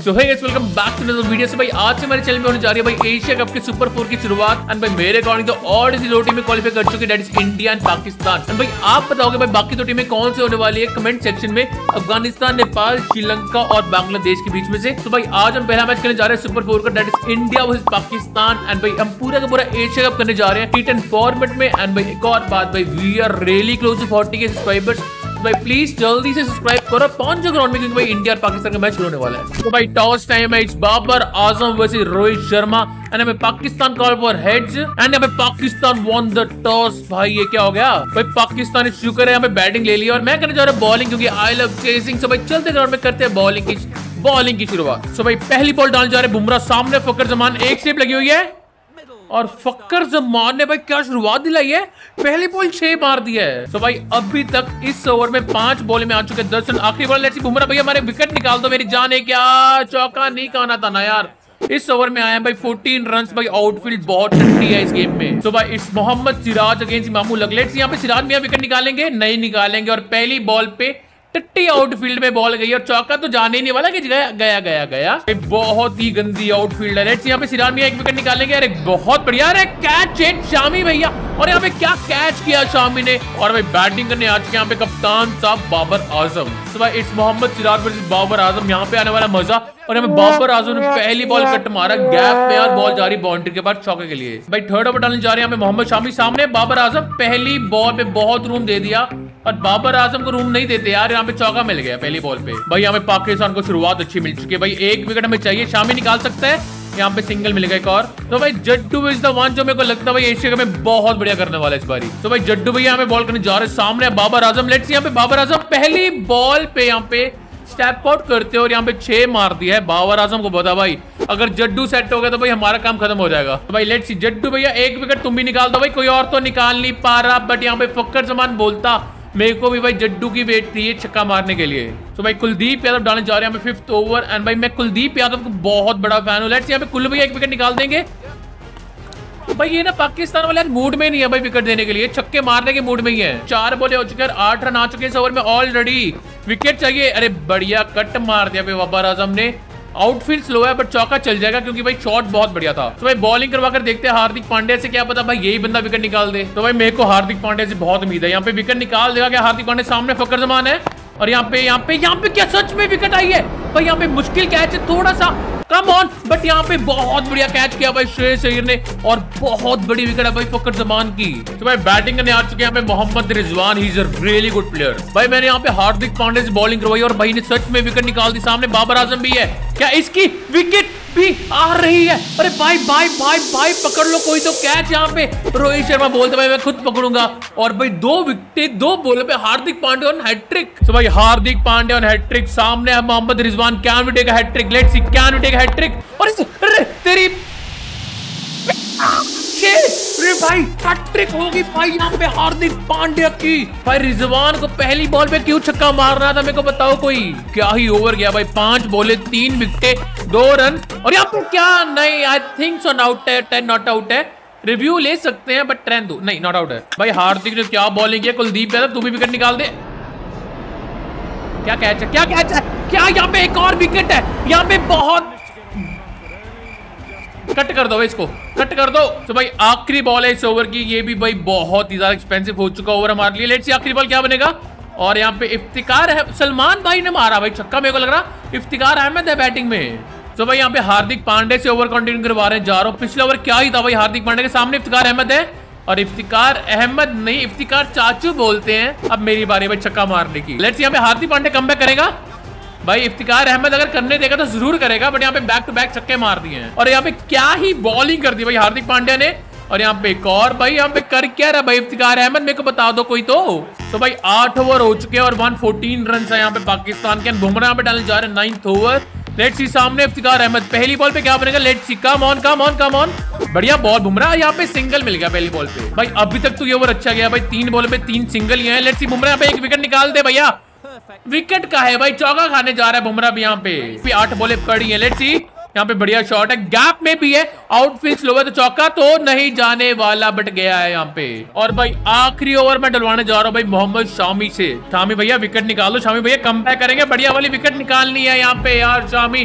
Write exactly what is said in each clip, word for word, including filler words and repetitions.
So hey guys, welcome back to another video. से भाई आज से हमारे चैनल में होने जा रही है भाई एशिया कप के सुपर फोर की शुरुआत। एंड भाई मेरे अकॉर्डिंग तो और इसी दो टीमें क्वालिफाई कर चुकी है, that is India and Pakistan. And भाई आप बताओगे भाई बाकी दो टीमें कौन से होने वाली है कमेंट सेक्शन में, अफगानिस्तान, नेपाल, श्रीलंका और बांग्लादेश के बीच में से। तो भाई आज हम पहला मैच खेलने जा रहे हैं सुपर फोर का, that is India versus Pakistan. And भाई हम पूरा का पूरा एशिया कप करने जा रहे हैं टी टेन फॉर्मेट में। एंड भाई एक और बात भाई, we are really close to forty के सब्सक्राइबर्स। भाई प्लीज जल्दी से सब्सक्राइब करो, पहुंच जाओ ग्राउंड में, क्योंकि भाई इंडिया और पाकिस्तान का मैच शुरू होने वाला है। तो भाई टॉस टाइम है, बाबर आजम वर्सेस रोहित शर्मा। एंड हमें Pakistan call for heads and हमें पाकिस्तान वॉन द टॉस। भाई ये क्या हो गया भाई, पाकिस्तान शुक्र है हमें बैटिंग ले लिया और मैं करने जा रहा हूं बॉलिंग, क्योंकि आई लव चेसिंग। सो भाई चलते ग्राउंड में करते हैं बॉलिंग की बॉलिंग की शुरुआत। सो भाई पहली बॉल डालने जा रहे हैं बुमराह, सामने फकर जमान, एक स्टेप लगी हुई है और फक्कर जमान ने भाई क्या शुरुआत दिलाई है, पहली बॉल छह मार दिया है। तो भाई अभी तक इस ओवर में पांच बॉल में आ चुके हैं दस रन। आखिरी बॉल लेट्स सी, बुमराह भैया हमारे विकेट निकाल दो, मेरी जान है क्या, चौका नहीं कहना था ना यार। इस ओवर में आए हैं भाई चौदह रन्स। भाई आउटफील्ड बहुत ठंडी है इस गेम में। तो भाई इस Mohammad Siraj against Imam ul Haq, let's see यहाँ पे सिराज मियां विकेट निकालेंगे, नहीं निकालेंगे। और पहली बॉल पे टट्टी आउटफील्ड में बॉल गई और चौका तो जाने ही नहीं वाला कि गया गया गया गया। बहुत ही गंदी आउटफील्ड है। लेट्स यहाँ पे सिराज मियां एक विकेट निकालेंगे। अरे बहुत बढ़िया, अरे कैच हिट शामी भैया, और यहाँ पे क्या कैच किया शामी ने। और भाई बैटिंग करने आ चुके यहाँ पे कप्तान साहब बाबर आजम। तो भाई इस मोहम्मद सिराज वर्सेस बाबर आजम, यहाँ पे आने वाला मजा। और हमें बाबर आजम ने पहली बॉल कट मारा गैप में और बॉल जा रही बाउंड्री के बाद चौके के लिए। भाई थर्ड ओवर डालने जा रहे हैं यहाँ पे मोहम्मद शामी, सामने बाबर आजम, पहली बॉल पे बहुत रूम दे दिया और बाबर आजम को रूम नहीं देते यार, यहाँ पे चौका मिल गया पहली बॉल पे। भाई यहाँ पे पाकिस्तान को शुरुआत अच्छी मिल चुकी है। भाई एक विकेट हमें चाहिए, शामी निकाल सकता है, यहाँ पे सिंगल मिलेगा एक और। तो भाई जड्डू इज द वन जो मेरे को लगता है भाई एशिया कप में बहुत बढ़िया करने वाला है इस बारी। तो भाई जड्डू भैया यहाँ पे बॉल करने जा रहे हैं, सामने बाबर आजम। लेट्स यहाँ पे बाबर आजम पहली बॉल पे यहाँ पे स्टेप आउट करते और यहाँ पे छह मार दिया है। बाबर आजम को बता भाई अगर जड्डू सेट हो गया तो भाई हमारा काम खत्म हो जाएगा। तो भाई लेट्स सी, जड्डू भैया एक विकेट तुम भी निकाल दो भाई, कोई और तो निकाल नहीं पा रहा। बट यहाँ पे फक्कर जमान बोलता मेरे को भी भाई जड्डू की वेट थी छक्का मारने के लिए। तो भाई कुलदीप यादव डालने जा रहे हैं हमें फिफ्थ ओवर। एंड भाई मैं कुलदीप यादव को बहुत बड़ा फैन हूँ। लेट्स यहाँ पे कुल भैया एक विकेट निकाल देंगे। भाई ये ना पाकिस्तान वाले मूड में नहीं है भाई विकेट देने के लिए, छक्के मारने के मूड में ही है। चार बॉले हो चुके हैं, आठ रन आ चुके हैं इस ओवर में ऑलरेडी, विकेट चाहिए। अरे बढ़िया कट मार दिया भाई बाबर आजम ने। आउटफील्ड स्लो है बट चौका चल जाएगा क्योंकि भाई शॉट बहुत बढ़िया था। तो भाई बॉलिंग करवा कर देखते हैं हार्दिक पांड्या से, क्या पता भाई यही बंदा विकेट निकाल दे। तो भाई मेरे को हार्दिक पांड्या से बहुत उम्मीद है, यहाँ पे विकेट निकाल देगा क्या हार्दिक पांड्या। सामने फकर जमान है और यहाँ पे यहाँ पे यहाँ पे क्या सच में विकेट आई है भाई। यहाँ पे मुश्किल कैच है थोड़ा सा, कम ऑन, बट यहाँ पे बहुत बढ़िया कैच किया भाई श्रेयस अय्यर ने और बहुत बड़ी विकेट है भाई फकर जमान की। तो भाई बैटिंग करने आ चुके हैं यहाँ पे Mohammad Rizwan, he is a really good player. भाई मैंने यहाँ पे हार्दिक पांड्या से बॉलिंग करवाई और भाई ने सच में विकेट निकाल दी। सामने बाबर आजम भी है, क्या इसकी विकेट भी आ रही है। अरे भाई भाई भाई भाई पकड़ लो कोई तो कैच। यहाँ पे रोहित शर्मा बोलते भाई मैं खुद पकड़ूंगा। और भाई दो विकेट दो बॉलों पे हार्दिक पांड्या ऑन हैट्रिक। तो भाई हार्दिक पांड्या ऑन हैट्रिक, सामने है Mohammad Rizwan, can we take a hattrick, let's see can we take a hattrick. और इस अरे तेरी अरे भाई हैट्रिक होगी भाई यहाँ पे हार्दिक पांड्या की। भाई रिजवान को पहली बॉल पे क्यों छक्का मारना था मेरे को बताओ कोई, क्या ही ओवर गया भाई। पांच बॉले तीन विकेट दो रन। और यहाँ पे क्या नहीं, आई थिंक सो आउट है, टेन नॉट आउट है, रिव्यू ले सकते हैं बट ट्रेन दो नहीं, नॉट आउट है। भाई हार्दिक ने क्या बॉलिंग किया, कुलदीप यादव तू भी विकेट निकाल दे। क्या कैच है, क्या कैच है, क्या यहाँ पे एक और विकेट है। यहाँ पे बहुत कट कर दो इसको, कट कर दो। तो भाई आखिरी बॉल है इस ओवर की, ये भी भाई बहुत ही ज्यादा एक्सपेंसिव हो चुका ओवर हमारे लिए। लेट्स सी आखिरी बॉल क्या बनेगा। और यहाँ पे इफ्तिकार है, सलमान भाई ने मारा भाई छक्का, मेरे को लग रहा इफ्तिकार अहमद है बैटिंग में। तो भाई यहाँ पे हार्दिक पांड्या से ओवर कंटिन्यू करवा रहे हैं, जा रहा हूँ। पिछले ओवर क्या ही था भाई, हार्दिक पांड्या के सामने इफ्तिकार अहमद है और इफ्तिकार अहमद नहीं इफ्तिकार चाचू बोलते हैं। अब मेरी बारी भाई छक्का मारने की। लेट्स यहाँ पे हार्दिक पांड्या कमबैक करेगा भाई। इफ्तिकार अहमद अगर करने देगा तो जरूर करेगा, बट यहाँ पे बैक टू बैक छक्के मार दिए हैं। और यहाँ पे क्या ही बॉलिंग कर दी भाई हार्दिक पांड्या ने। और यहाँ पे एक और भाई, यहाँ पे कर क्या रहा भाई इफ्तिकार अहमद, मेरे को बता दो कोई तो। तो भाई आठ ओवर हो चुके हैं और एक सौ चौदह रन है यहाँ पे पाकिस्तान के। बुमराह यहाँ पे डालने जा रहे हैं नाइन्थ ओवर। लेट्स सी सामने इफ्तिकार अहमद, पहली बॉल पे क्या बनेगा। Let's see, come on come on come on, बढ़िया बॉल बुमराह। यहाँ पे सिंगल मिल गया पहली बॉल पे। भाई अभी तक तो ये ओवर अच्छा गया भाई, तीन बॉल पे तीन सिंगल ही है। लेट्स सी बुमराह यहाँ पे एक विकेट निकाल दे भैया, विकेट का है भाई, चौका खाने जा रहा है बुमराह भी। यहाँ पे आठ बॉले पड़ी है। लेट्स सी यहाँ पे बढ़िया शॉट है, गैप में भी है, आउटफील्ड स्लो है तो चौका तो नहीं जाने वाला, बट गया है यहाँ पे। और भाई आखिरी ओवर में डलवाने जा रहा हूँ भाई मोहम्मद शामी से। शामी भैया विकेट निकालो, शामी भैया कम बैक करेंगे, बढ़िया वाली विकेट निकालनी है यहाँ पे यार। शामी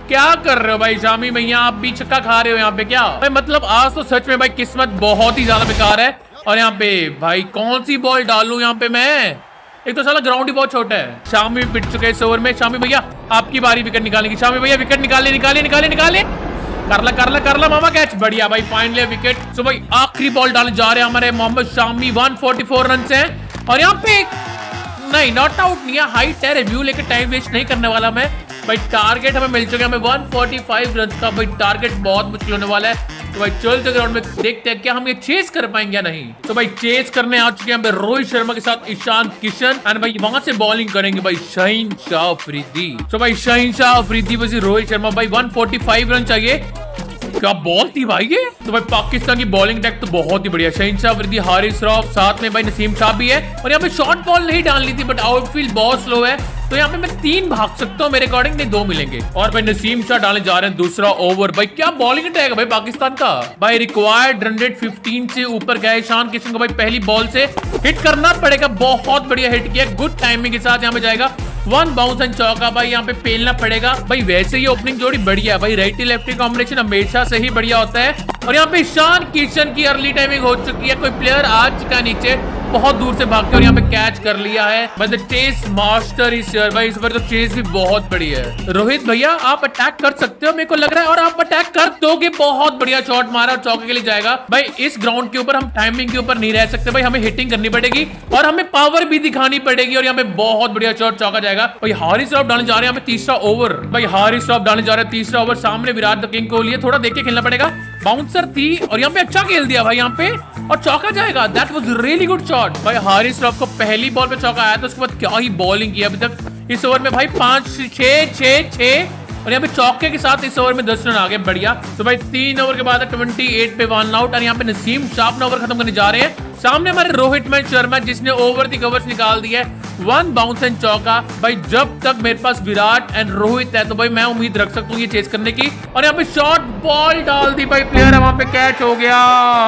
क्या कर रहे हो भाई शामी भैया, आप भी छक्का खा रहे हो यहाँ पे क्या भाई? मतलब आज तो सच में भाई किस्मत बहुत ही ज्यादा बेकार है। और यहाँ पे भाई कौन सी बॉल डालूं यहाँ पे मैं? एक तो साला ग्राउंड ही बहुत छोटा है। शामी भी पिट चुके हैं इस ओवर में। शामी भैया आपकी बारी विकेट निकालेंगे। शामी भैया विकेट निकाले निकाले निकाले निकाले करला करला करला मामा कैच, बढ़िया भाई फाइनली विकेट। तो भाई आखिरी बॉल डालने जा रहे हैं हमारे मोहम्मद शामी। एक सौ चौवालीस रन से और यहाँ पे नहीं नॉट आउट नहीं है, हाइट है, रिव्यू लेके टाइम वेस्ट नहीं करने वाला मैं भाई। टारगेट हमें मिल चुका है हमें एक सौ पैंतालीस रन का भाई। टारगेट बहुत मुश्किल होने वाला है। तो भाई चलते ग्राउंड में देखते हैं क्या हम ये चेस कर पाएंगे या नहीं। तो भाई चेस करने आ चुके हैं रोहित शर्मा के साथ ईशान किशन एंड भाई वहां से बॉलिंग करेंगे भाई शाहीन शाह अफरीदी। तो भाई शाहीन शाह अफरीदी वैसे रोहित शर्मा भाई एक सौ पैंतालीस रन चाहिए। क्या बॉल थी भाई ये। तो भाई पाकिस्तान की बॉलिंग अटैक तो बहुत ही बढ़िया। शाहीन शाह अफरीदी, हारिस रऊफ, साथ में भाई नसीम शाह भी है। और यहाँ पे शॉर्ट बॉल नहीं डालनी थी बट आउटफील्ड बहुत स्लो है, तो यहाँ पे मैं तीन भाग सकता हूँ मेरे अकॉर्डिंग, नहीं दो मिलेंगे। और भाई नसीम शाह डालने जा रहे हैं दूसरा ओवर। भाई क्या बॉलिंग अटैक है भाई पाकिस्तान का। भाई रिक्वायर्ड रन रेट पंद्रह से ऊपर गया। ईशान किशन को भाई पहली बॉल से हिट करना पड़ेगा। बहुत बढ़िया हिट किया, गुड टाइमिंग के साथ यहाँ पे जाएगा। वन बाउंस एंड चौका भाई यहाँ पे पेलना पड़ेगा भाई। वैसे ही ओपनिंग जोड़ी बढ़िया है भाई, राइटी लेफ्टी कॉम्बिनेशन हमेशा से ही बढ़िया होता है। और यहाँ पे ईशान किशन की अर्ली टाइमिंग हो चुकी है। कोई प्लेयर आ चुका नीचे, बहुत दूर से भाग के और यहाँ पे कैच कर लिया है। But the chase master is here भाई। इस बार तो चेस भी बहुत बढ़िया है। रोहित भैया आप अटैक कर सकते हो मेरे को लग रहा है, और आप अटैक कर दोगे। बहुत बढ़िया शॉट मारा और चौके के लिए जाएगा भाई। इस ग्राउंड के ऊपर हम टाइमिंग के ऊपर नहीं रह सकते भाई, हमें हिटिंग करनी पड़ेगी और हमें पावर भी दिखानी पड़ेगी। और यहाँ पे बहुत बढ़िया शॉट, चौका जाएगा भाई। हारिस रऊफ डालने जा रहे हैं हमें तीसरा ओवर भाई। हारिस रऊफ डालने जा रहे हैं तीसरा ओवर। सामने विराट द किंग कोहली है, थोड़ा देख के खेलना पड़ेगा। बाउंसर थी और यहाँ पे अच्छा खेल दिया भाई यहाँ पे, और चौका जाएगा। That was really good shot भाई। हारिस रऊफ को पहली बॉल पे चौका आया, तो उसके बाद क्या ही बॉलिंग की अभी तक इस ओवर में भाई। पांच छह छह छह और यहाँ पे चौके के साथ इस ओवर में दस रन आ गए, बढ़िया। तो भाई तीन ओवर के बाद अट्ठाईस पे वन आउट। और यहाँ पे नसीम शाह अपना ओवर खत्म करने जा रहे हैं। सामने हमारे रोहित मैन शर्मा जिसने ओवर दी कवर्स निकाल दिया है। वन बाउंस एंड चौका भाई। जब तक मेरे पास विराट एंड रोहित है तो भाई मैं उम्मीद रख सकता हूँ ये चेस करने की। और यहाँ पे शॉर्ट बॉल डाल दी भाई, प्लेयर है वहां पे, कैच हो गया।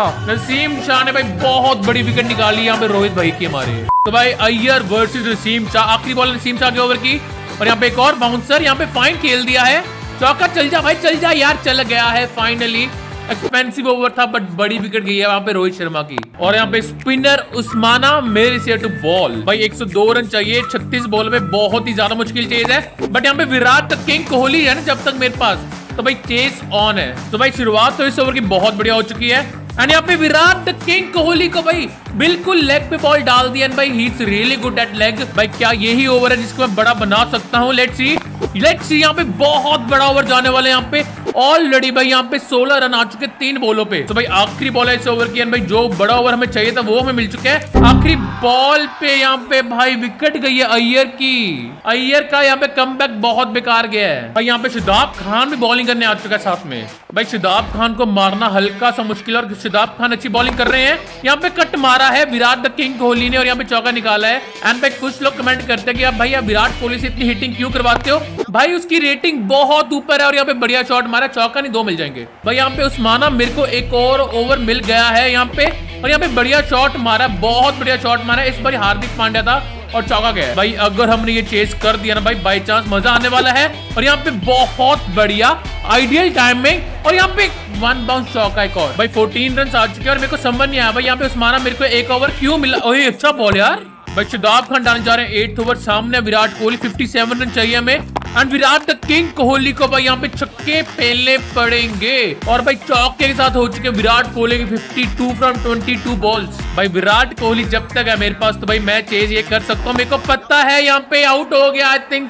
नसीम शाह ने भाई बहुत बड़ी विकेट निकाली यहाँ पे रोहित भाई की हमारे। तो भाई अय्यर वर्सेस नसीम शाह, आखिरी बॉल नसीम शाह के ओवर की। और यहाँ पे एक और बाउंसर, यहाँ पे फाइन खेल दिया है। चौका, चल जा भाई चल जा यार, चल गया है फाइनली। एक्सपेंसिव ओवर था बट बड़ी विकेट गई है वहां पे रोहित शर्मा की। और यहाँ पे स्पिनर उस्माना मेरे से टू बॉल भाई। एक सौ दो रन चाहिए छत्तीस बॉल में, बहुत ही ज्यादा मुश्किल चेज है। बट यहाँ पे विराट किंग कोहली है ना जब तक मेरे पास, तो भाई चेस ऑन है। तो भाई शुरुआत तो इस ओवर की बहुत बढ़िया हो चुकी है। एंड यहाँ पे विराट किंग कोहली को भाई बिल्कुल लेग पे बॉल डाल दिया। भाई he is really good at leg भाई। क्या यही ओवर है जिसको मैं बड़ा बना सकता हूँ? Let's see let's see. यहाँ पे बहुत बड़ा ओवर जाने वाले यहाँ पे। ऑलरेडी भाई यहाँ पे सोलह रन आ चुके तीन बॉलों पे। तो भाई आखिरी बॉल है इस ओवर की। भाई जो बड़ा ओवर हमें चाहिए था वो हमें मिल चुका है। आखिरी बॉल पे यहाँ पे भाई विकेट गई है अय्यर की। अय्यर का यहाँ पे कमबैक बहुत बेकार गया है भाई। यहाँ पे शादाब खान भी बॉलिंग करने आ चुका है साथ में भाई। शादाब खान को मारना हल्का सा मुश्किल, और शादाब खान अच्छी बॉलिंग कर रहे हैं। यहाँ पे कट मारा है विराट द किंग कोहली ने और यहाँ पे चौका निकाला है। एंड भाई कुछ लोग कमेंट करते हैं कि आप भाई आप विराट कोहली से इतनी हिटिंग क्यों करवाते हो? भाई उसकी रेटिंग बहुत ऊपर है और यहाँ पे बढ़िया शॉट मारा, चौका नहीं दो मिल जाएंगे भाई। यहाँ पे उस्माना मेरे को एक और ओवर मिल गया है यहाँ पे, और यहाँ पे बढ़िया शॉट मारा, बहुत बढ़िया शॉट मारा। इस बार हार्दिक पांड्या था और चौका गया भाई। अगर हमने ये चेस कर दिया ना भाई बाई चांस मजा आने वाला है। और यहाँ पे बहुत बढ़िया आइडियल टाइमिंग और यहाँ पे वन बाउंस चौका एक और भाई। चौदह रन आ चुके हैं और मेरे को समझ नहीं आया भाई यहाँ पे उस्माना मेरे को एक ओवर क्यों मिला। ओए अच्छा बॉल यार भाई। शादाब खान डालने जा रहे हैं एट ओवर। सामने विराट कोहली, सत्तावन रन चाहिए हमें। And Virat the king Kohli को भाई यहाँ पे छक्के पेलने पड़ेंगे। और भाई चौके के साथ हो चुके विराट कोहली की बावन फ्रॉम बाईस बॉल्स भाई। विराट कोहली जब तक है मेरे पास तो भाई मैं चेज ये कर सकता हूँ। मेरे को पता है यहाँ पे आउट हो गया, आई थिंक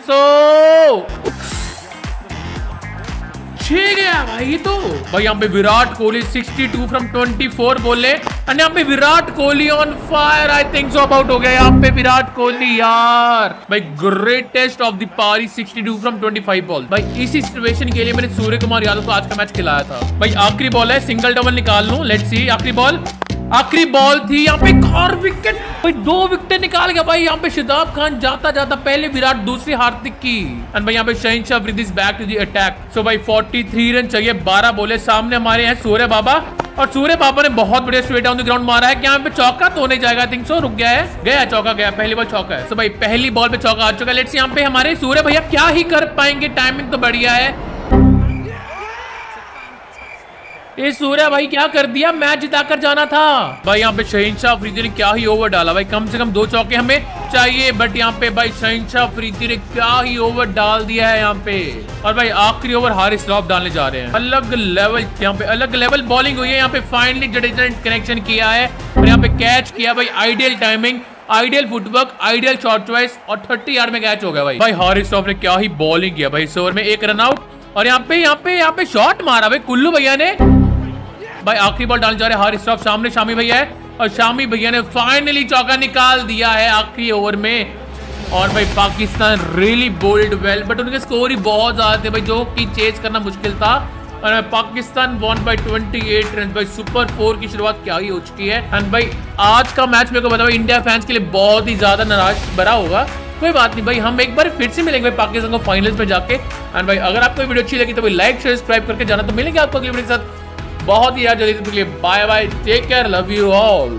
सो छह गया भाई। तो भाई यहाँ पे विराट कोहली बासठ फ्रॉम चौबीस बोले। एंड यहाँ पे Virat Kohli on fire, I think so out हो गया यहाँ पे विराट कोहली यार भाई। ग्रेटेस्ट ऑफ द पारी बासठ फ्रॉम पच्चीस बॉल भाई। इसी सिचुएशन के लिए मैंने सूर्य कुमार यादव को आज का मैच खिलाया था भाई। आखिरी बॉल है, सिंगल डबल निकाल लूं, लेट्स सी। आखिरी बॉल आखिरी बॉल थी यहाँ पे, एक और विकेट भाई। दो विकेट निकाल गया भाई यहाँ पे शादाब खान जाता जाता। पहले विराट, दूसरी हार्दिक की। एंड भाई यहाँ पे Shaheen Shah Afridi is back to the attack. So भाई तैंतालीस रन चाहिए, बारह बोले। सामने हमारे हैं सूर्य बाबा, और सूर्य बाबा ने बहुत बढ़िया स्ट्रेट डाउन द ग्राउंड मारा है। क्या यहाँ पे चौका तो नहीं जाएगा? आई थिंक सो रुक गया है, गया चौका गया। पहली बॉल चौका है। सो भाई पहली बॉल पे चौका आ चुका है। लेट्स यहाँ पे हमारे सूर्य भैया क्या ही कर पाएंगे। टाइमिंग तो बढ़िया है। ये सूर्या भाई क्या कर दिया, मैच जिताकर जाना था भाई। यहाँ पे शहनशाह अफरीदी ने क्या ही ओवर डाला भाई, कम से कम दो चौके हमें चाहिए, बट यहाँ पे भाई शहनशाह अफरीदी ने क्या ही ओवर डाल दिया है यहाँ पे। और भाई आखिरी ओवर हारिस रऊफ डालने जा रहे हैं। अलग लेवल यहाँ पे अलग लेवल बॉलिंग हुई है यहाँ पे। फाइनली जडेजा ने कनेक्शन किया है और यहाँ पे कैच किया भाई। Ideal timing, ideal footwork, ideal shot choice और तीस यार्ड में कैच हो गया भाई। भाई हारिस रऊफ ने क्या ही बॉलिंग किया भाई इस ओवर में, एक रन आउट। और यहाँ पे यहाँ पे यहाँ पे शॉट मारा भाई कुल्लू भैया ने। भाई आखिरी बॉल डालने जा रहे हारिस रऊफ, सामने शामी भैया है और शामी भैया ने फाइनली चौका निकाल दिया है आखिरी ओवर में। और भाई Pakistan really bowled well, but उनके स्कोर ही बहुत ज्यादा थे भाई, जो कि चेज करना मुश्किल था। और पाकिस्तान वन बाई अट्ठाईस रन भाई। सुपर फोर की शुरुआत क्या ही हो चुकी है। एंड भाई आज का मैच मेरे को पता भाई इंडिया फैंस के लिए बहुत ही ज्यादा नाराज भरा होगा, कोई बात नहीं भाई, हम एक बार फिर से मिलेंगे भाई पाकिस्तान को फाइनल्स में जाके। एंड भाई अगर आपको वीडियो अच्छी लगी तो भाई लाइक शेयर सब्सक्राइब करके जाना। तो मिलेंगे आपको अगली वीडियो के साथ बहुत ही यार जल्दी। Bye bye, take care, love you all.